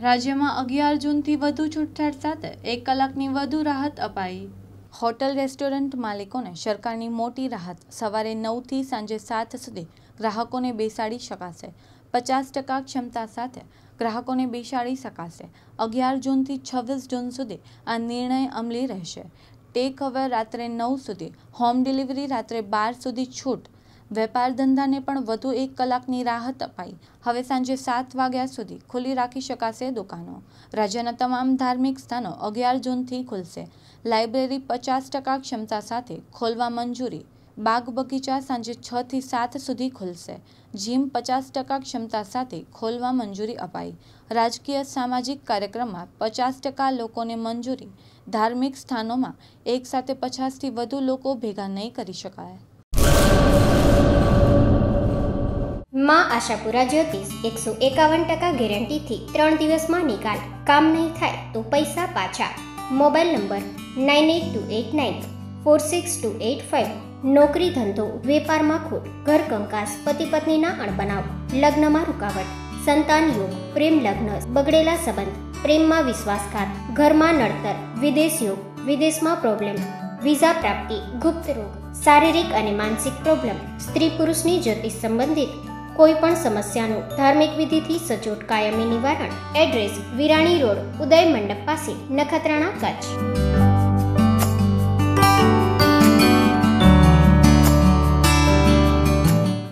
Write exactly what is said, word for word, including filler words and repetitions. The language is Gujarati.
રાજ્યમાં અગિયાર જૂનથી વધુ છૂટછાટ સાથે એક કલાકની વધુ રાહત અપાઈ। હોટલ રેસ્ટોરન્ટ માલિકોને સરકારની મોટી રાહત। સવારે નવથી સાંજે સાત સુધી ગ્રાહકોને બેસાડી શકાશે। પચાસ ટકા ક્ષમતા સાથે ગ્રાહકોને બેસાડી શકાશે। અગિયાર જૂનથી છવ્વીસ જૂન સુધી આ નિર્ણય અમલી રહેશે। ટેક અવે રાત્રે નવ સુધી, હોમ ડિલિવરી રાત્રે બાર સુધી છૂટ। વેપાર ધંધાને પણ વધુ એક કલાકની રાહત અપાઈ। હવે સાંજે સાત વાગ્યા સુધી ખુલ્લી રાખી શકાશે દુકાનો। રાજ્યના તમામ ધાર્મિક સ્થાનો અગિયાર જૂનથી ખુલશે। લાઇબ્રેરી પચાસ ટકા ક્ષમતા સાથે ખોલવા મંજૂરી। બાગ બગીચા સાંજે છ થી સાત સુધી ખુલશે। જીમ પચાસ ટકા ક્ષમતા સાથે ખોલવા મંજૂરી અપાઈ। રાજકીય સામાજિક કાર્યક્રમમાં પચાસ ટકા લોકોને મંજૂરી। ધાર્મિક સ્થાનોમાં એક સાથે પચાસથી વધુ લોકો ભેગા નહીં કરી શકાય। मां आशापुरा ज्योतिष एक सौ एकावन टका गेरंटी थी त्रण दिवस में निकाल। काम नहीं थाय तो पैसा पाछा। Mobile number nine eight two eight nine four six two eight five. नौकरी धंधो वेपार में खोट, घर कंकास, पति पत्नी ना अणबनाव, लग्न में रुकावट, संतान योग, प्रेम लग्न, बगड़ेला संबंध, प्रेम में विश्वासघात, घर में नड़तर, विदेश योग, विदेश में प्रॉब्लम, वीजा प्राप्ति, गुप्त रोग, शारीरिक और मानसिक प्रॉब्लम, स्त्री पुरुष ની જ્યોતિષ સંબંધિત કોઈ પણ સમસ્યાનું ધાર્મિક વિધિથી સચોટ કાયમી નિવારણ। એડ્રેસ વિરાણી રોડ, ઉદય મંડપ પાસે, નખત્રાણા, કચ્છ।